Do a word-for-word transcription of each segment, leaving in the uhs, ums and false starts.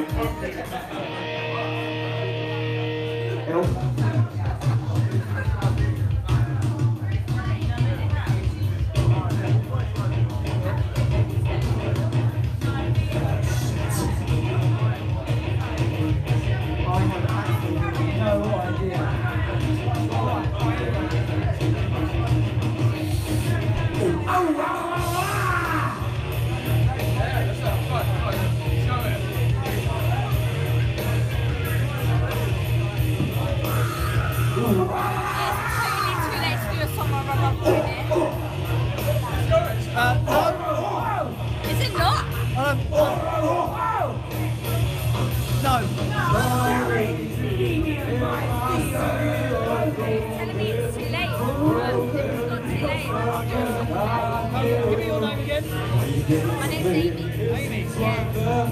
My name's Amy. Amy? Yeah.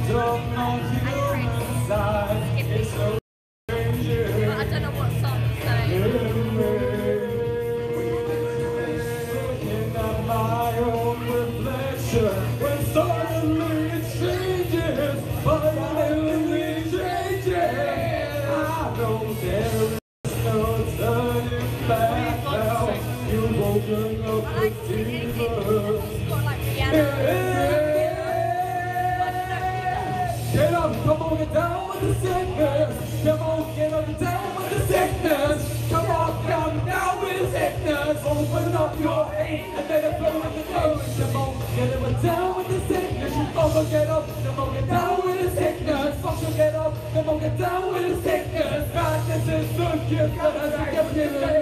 But I don't know what song, so... When suddenly it changes, finally it changes. I know there is no turning back now. You've woken up the demon. Get up, come on, get down with the sickness. Come on, get up and down with the sickness. Come on, come down with the sickness. Open up your hand and let it flow with the flow. Come on, get up and down with the sickness. Come on, get up, come on, get down with the sickness. Come on, get up, come on, get down with the sickness. God, this is the gift that has been given.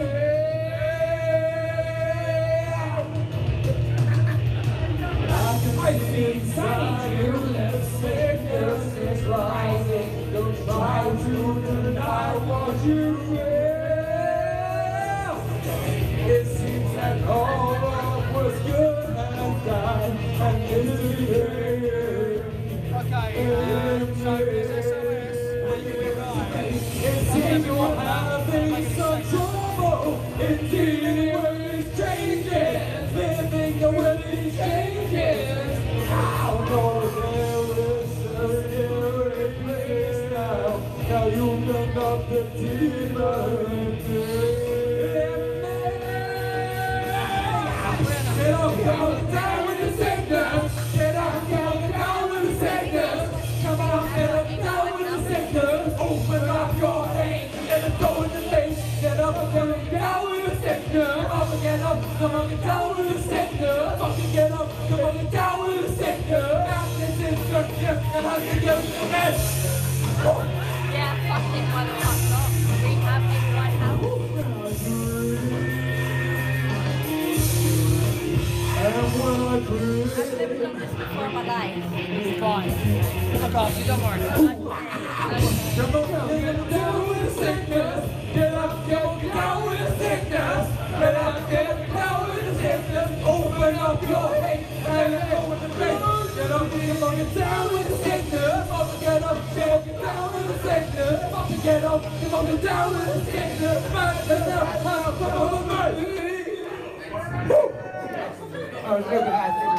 I see inside you that sickness is rising. Don't try to deny what you feel. It seems that all was good and died, and this is the end. Okay, so is this it seems you're having some trouble. Indeed, it's changing. Living the way it's changing. Now you look up the demon. Get up, come on, down with the sickness. Get up, come on, down with the sickness. Come on, get up, down with the sickness. Open up your hands and let it go in the face. Get up, come on, down with the sickness. Come on, get up, come on, get down with the sickness. Fucking get up, come on, get down with the sickness. Now this is your gift and how you give it. Yeah, fucking why the fuck not? Rehab in my house. I've never done this before in my life. It's fine. Fuck off, you don't worry. Come on, get down with the sickness. Get up, get down with the sickness. Get up, get down with the sickness. Open up your head and let go with the face. Get up, get down with the sickness. Get up, get down with the sickness. Get up, get down with the sickness. Man, get up, come on, man. I was looking at you.